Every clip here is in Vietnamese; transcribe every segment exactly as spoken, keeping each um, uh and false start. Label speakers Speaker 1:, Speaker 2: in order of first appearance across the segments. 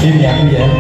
Speaker 1: Đêm nhạc như vậy.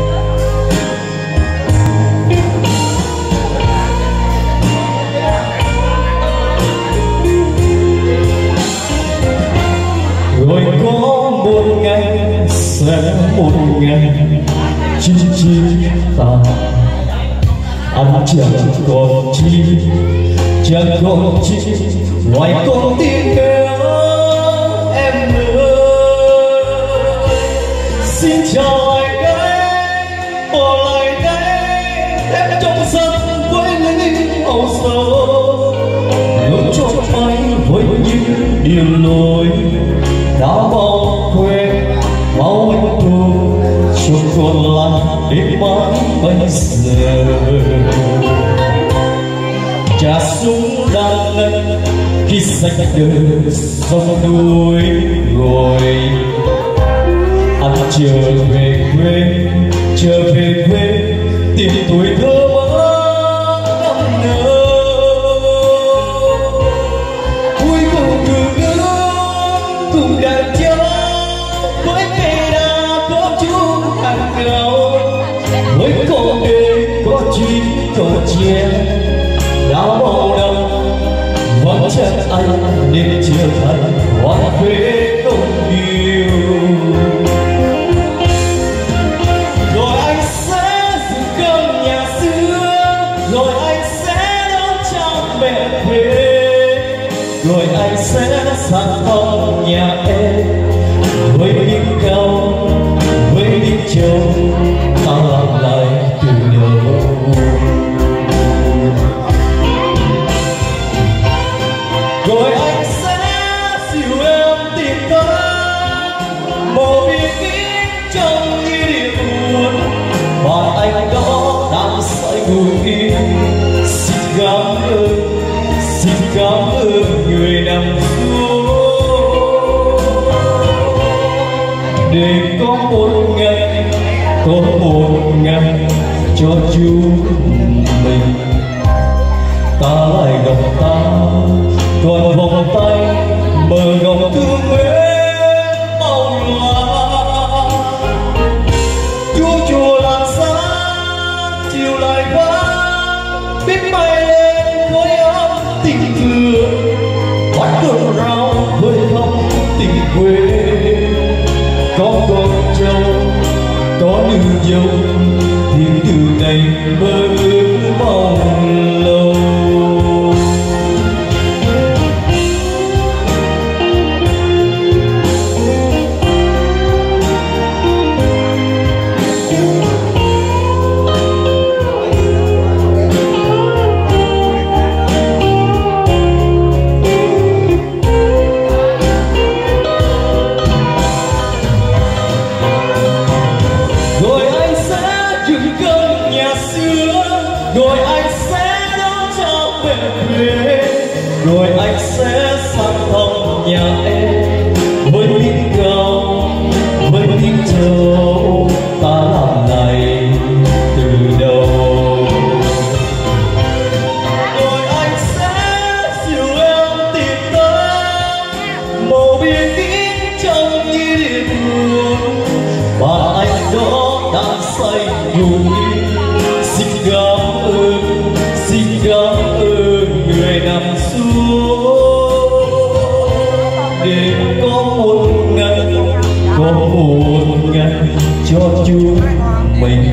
Speaker 1: Rồi có một ngày sẽ một ngày chim chim ta anh chẳng còn chi chẳng còn chi ngoài con tim kêu em ơi. Xin chào anh đây bỏ lại đây em trong sân với lý âu sầu lúc cho anh với những điều lối đã bao quên máu anh tu không còn là đêm mãi bây giờ. Cha súng đang ngân khi sạch đời sông núi rồi anh trở về quê trở về quê tìm tuổi thơ mơ năm nở. Cuối cùng đường nước cùng đàn cháu với cây đa có chút hàng cao với con đê có chín cầu tre đã bao năm vẫn chắc anh nên chưa thành hoa quê không yêu. Rồi anh sẽ dựng cơm nhà xưa rồi anh sẽ nấu cho mẹ về rồi anh sẽ sang thăm nhà em với những cao với những châu ta làm lại từ đầu. Rồi anh sẽ dìu em tìm tới một biển kín trong nghĩa địa buồn và anh đó đang say ngủ yên. Xin cảm ơn xin cảm ơn người nằm xuống để có một ngày có một ngày cho chúng mình ta lại gặp ta còn vòng tay bờ gồng thương mến mong là chúa chùa làng xa chiều lại qua biết bay lên khói ấm tình thương bắt cơn rau với không tình quê có con trâu có nương dâu thì từ này mơ ước mong lâu. Rồi anh sẽ nấu cho mẹ về rồi anh sẽ sang thăm nhà em với tiếng cao với tiếng trâu ta làm này từ đầu. Rồi anh sẽ dìu em tìm tới màu biển kín trong nghĩa địa buồn và anh đó đang say ngủ yên. Xin cảm ơn, xin cảm ơn người nằm xuống để có một ngày, có một ngày cho chúng mình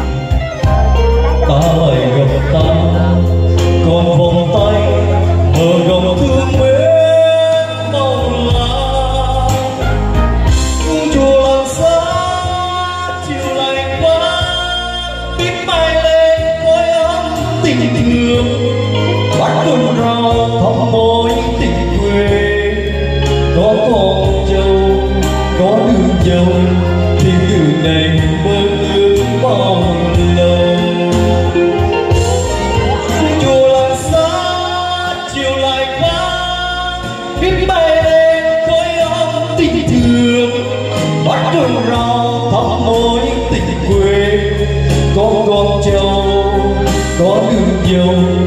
Speaker 1: ta lại gặp ta còn vòng tay mở gồng thương mến mong là chùa làng xa chiều lạnh quá biết bay lên khói ấm tình thương bắt cơn rau thăm mối tình quê có con trâu có nương dâu thì từ này mơ ước mong lâu. Chùa làng xa chiều lại qua biết bay lên khói ấm tình thương bắt cơn rau thăm mối tình quê có con trâu có nương dâu